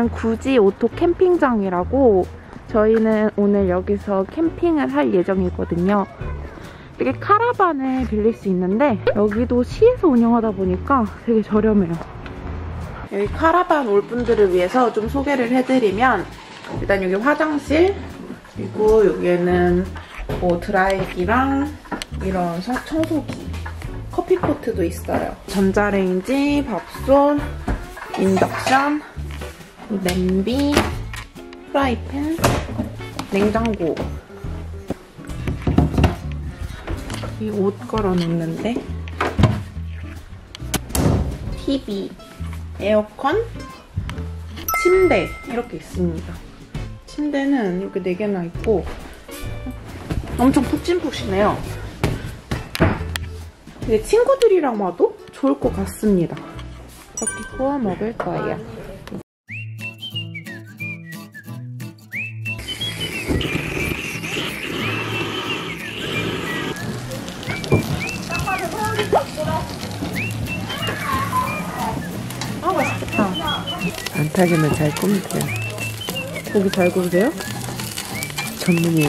여기는 구지 오토 캠핑장이라고 저희는 오늘 여기서 캠핑을 할 예정이거든요. 이렇게 카라반을 빌릴 수 있는데 여기도 시에서 운영하다 보니까 되게 저렴해요. 여기 카라반 올 분들을 위해서 좀 소개를 해드리면 일단 여기 화장실, 그리고 여기에는 뭐 드라이기랑 이런 청소기, 커피포트도 있어요. 전자레인지, 밥솥, 인덕션, 냄비, 프라이팬, 냉장고. 이 옷 걸어놓는데 TV, 에어컨, 침대 이렇게 있습니다. 침대는 이렇게 4개나 있고 엄청 푹신푹신해요. 근데 친구들이랑 와도 좋을 것 같습니다. 이렇게 구워 먹을 거예요. 아, 맛있겠다. 안타게만 잘 꾸미세요. 고기 잘 구우세요? 전문이에요.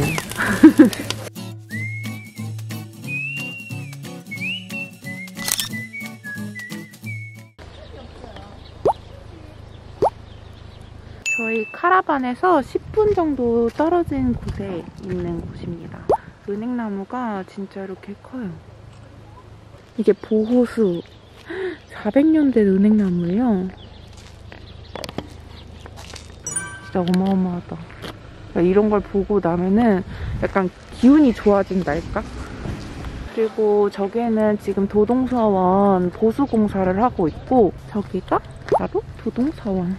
저희 카라반에서 10분 정도 떨어진 곳에 있는 곳입니다. 은행나무가 진짜 이렇게 커요. 이게 보호수 400년 된 은행나무예요. 진짜 어마어마하다. 이런 걸 보고 나면은 약간 기운이 좋아진달까? 그리고 저기에는 지금 도동서원 보수공사를 하고 있고 저기가 바로 도동서원.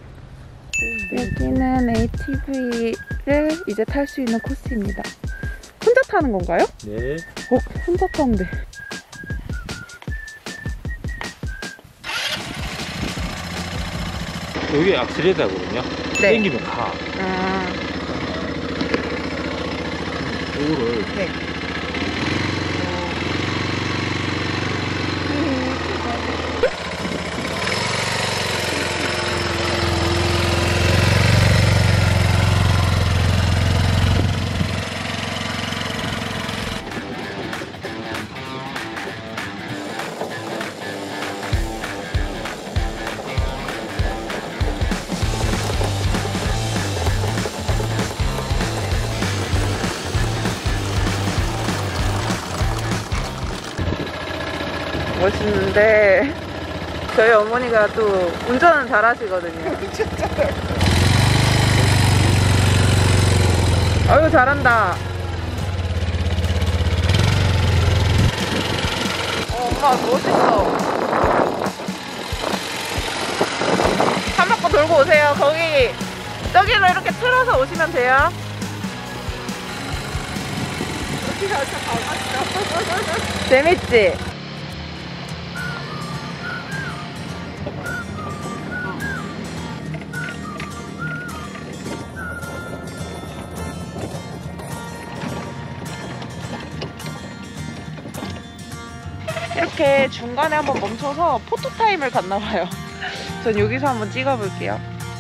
여기는 ATV를 이제 탈 수 있는 코스입니다. 혼자 타는 건가요? 네. 혼자 타는데. 여기 악셀레이터거든요. 네. 땡기면 가. 아. 이거를. 네. 멋있는데 저희 어머니가 또 운전은 잘 하시거든요. 아유 잘한다. 엄마 멋있어. 한 바퀴 돌고 오세요. 거기 저기로 이렇게 틀어서 오시면 돼요. 재밌지? 이렇게 중간에 한번 멈춰서 포토타임을 갔나봐요. 전 여기서 한번 찍어볼게요.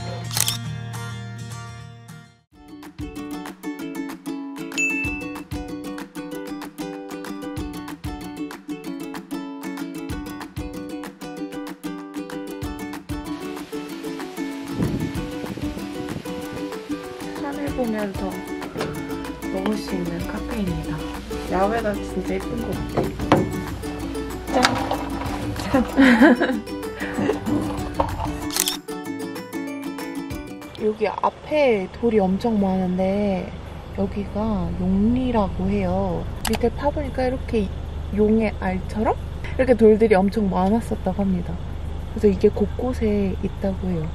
산을 보면서 먹을 수 있는 카페입니다. 야외가 진짜 예쁜 것 같아요. 여기 앞에 돌이 엄청 많은데 여기가 용리라고 해요. 밑에 파보니까 이렇게 용의 알처럼 이렇게 돌들이 엄청 많았었다고 합니다. 그래서 이게 곳곳에 있다고 해요.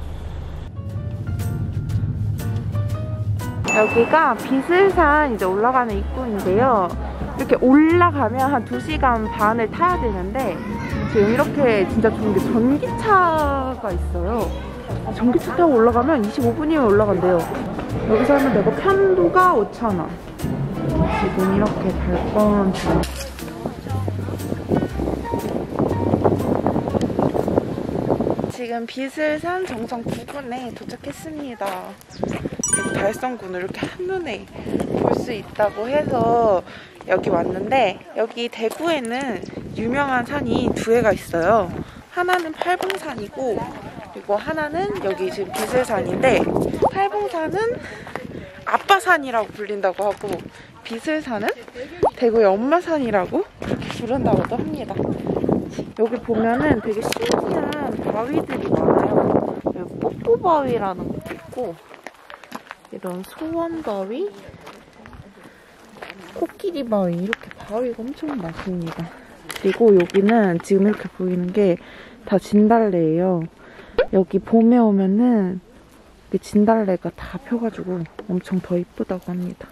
여기가 비슬산 이제 올라가는 입구인데요. 이렇게 올라가면 한 2시간 반을 타야 되는데 지금 이렇게 진짜 좋은 게 전기차가 있어요. 전기차 타고 올라가면 25분이면 올라간대요. 여기서 하면 되고 편도가 5,000원. 지금 이렇게 발권 중. 지금 비슬산 정상 9군에 도착했습니다. 달성군을 이렇게 한눈에 볼 수 있다고 해서 여기 왔는데, 여기 대구에는 유명한 산이 두 개가 있어요. 하나는 팔봉산이고, 그리고 하나는 여기 지금 비슬산인데, 팔봉산은 아빠산이라고 불린다고 하고, 비슬산은 대구의 엄마산이라고 그렇게 부른다고도 합니다. 여기 보면은 되게 신기한 바위들이 많아요. 여기 뽀뽀바위라는 것도 있고, 이런 소원바위, 코끼리바위, 이렇게 바위가 엄청 많습니다. 그리고 여기는 지금 이렇게 보이는 게 다 진달래예요. 여기 봄에 오면은 진달래가 다 펴가지고 엄청 더 이쁘다고 합니다.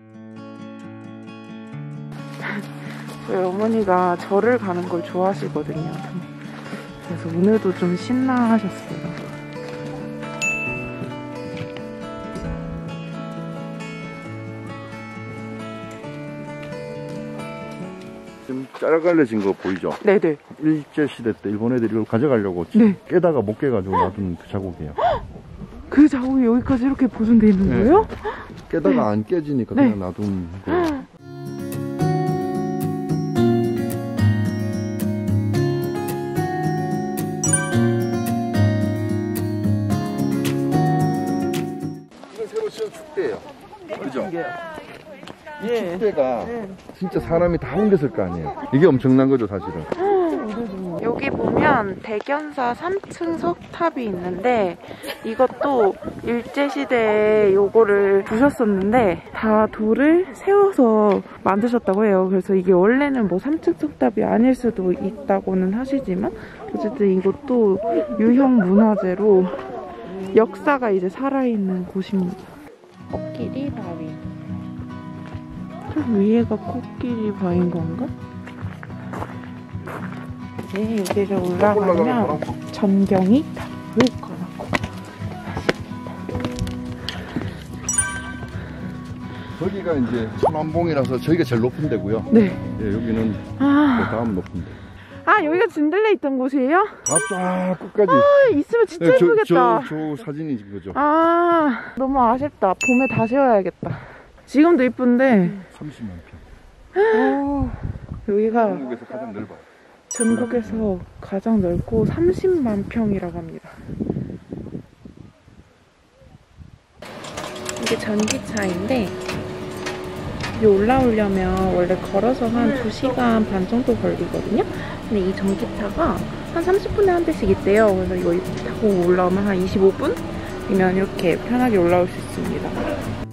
저희 어머니가 절을 가는 걸 좋아하시거든요. 그래서 오늘도 좀 신나하셨어요. 지금 짜갈려진 거 보이죠? 네네. 일제시대 때 일본 애들이 이걸 가져가려고 네. 깨다가 못 깨가지고 놔둔 그 자국이에요. 그 자국이 여기까지 이렇게 보존되어 있는 네. 거예요? 깨다가 네. 안 깨지니까 네. 그냥 놔둔 거예요. 이건 새로 지은 축대예요. 그죠? 이 축대가 진짜 사람이 다 옮겼을 거 아니에요. 이게 엄청난 거죠, 사실은. 여기 보면 대견사 3층 석탑이 있는데, 이것도 일제시대에 요거를 부셨었는데 다 돌을 세워서 만드셨다고 해요. 그래서 이게 원래는 뭐 3층 석탑이 아닐 수도 있다고는 하시지만, 어쨌든 이것도 유형 문화재로 역사가 이제 살아있는 곳입니다. 코끼리 바위. 저 위에가 코끼리 바위인 건가? 네, 여기를 올라가면 전경이 다 보일 거라고 하십니다. 저기가 이제 천안봉이라서 저기가 제일 높은 데고요. 네. 예, 여기는 그 다음 높은 데. 여기가 진달래 있던 곳이에요? 다 쫙 끝까지. 있으면 진짜 네, 예쁘겠다. 저 사진이 그거죠. 너무 아쉽다. 봄에 다시 와야겠다. 지금도 이쁜데 30만 평. 여기가 한국에서 가장 넓어요. 전국에서 가장 넓고 30만 평이라고 합니다. 이게 전기차인데, 여기 올라오려면 원래 걸어서 한 2시간 반 정도 걸리거든요. 근데 이 전기차가 한 30분에 한 대씩 있대요. 그래서 이거 타고 올라오면 한 25분이면 이렇게 편하게 올라올 수 있습니다.